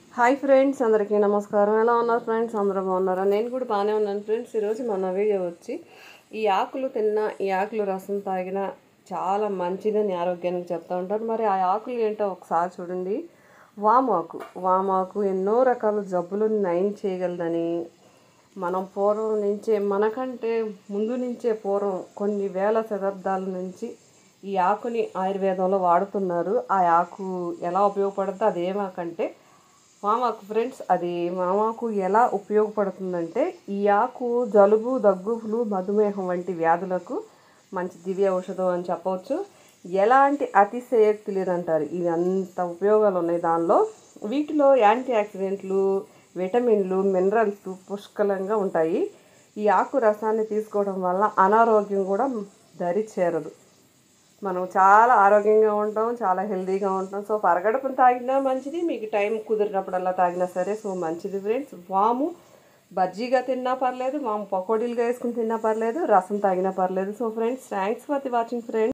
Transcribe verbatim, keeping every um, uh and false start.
Hi friends, అందరికీ నమస్కారం. ఎలా ఉన్నారు ఫ్రెండ్స్? అందరూ బాగున్నారా? నేను కూడా బాగానే ఉన్నాను ఫ్రెండ్స్. ఈరోజు మన వీడియో వచ్చి ఈ ఆకులు తిన్నా, ఈ ఆకులు రసం తాగినా చాలా మంచిదని ఆరోగ్యానికి చెప్తూ ఉంటారు. మరి ఆ ఆకులు ఏంటో ఒకసారి చూడండి. వామాకు వామాకు ఎన్నో రకాల జబ్బులను నయం చేయగలదని మనం పూర్వం నుంచే, మనకంటే ముందు నుంచే పూర్వం కొన్ని వేల శతాబ్దాల నుంచి ఈ ఆకుని ఆయుర్వేదంలో వాడుతున్నారు. ఆ ఆకు ఎలా ఉపయోగపడుతుందో అదేమాకంటే వామాకు ఫ్రెండ్స్. అది వామాకు ఎలా ఉపయోగపడుతుందంటే, ఈ ఆకు జలుబు, దగ్గు, ఫ్లూ, మధుమేహం వంటి వ్యాధులకు మంచి దివ్య ఔషధం అని చెప్పవచ్చు. ఎలాంటి అతిశయోక్తి లేదంటారు. ఇవి అంత ఉపయోగాలు ఉన్నాయి దానిలో. వీటిలో యాంటీ ఆక్సిడెంట్లు, విటమిన్లు, మినరల్స్ పుష్కలంగా ఉంటాయి. ఈ ఆకు రసాన్ని తీసుకోవడం వల్ల అనారోగ్యం కూడా దరి చేరదు. మనం చాలా ఆరోగ్యంగా ఉంటాం, చాలా హెల్తీగా ఉంటాం. సో పరగడుపున తాగినా మంచిది, మీకు టైం కుదిరినప్పుడల్లా తాగినా సరే సో మంచిది ఫ్రెండ్స్. వాము బజ్జీగా తిన్నా పర్లేదు, వాము పకోడీలుగా వేసుకుని తిన్నా పర్లేదు, రసం తాగినా పర్లేదు. So friends, thanks for the watching friends.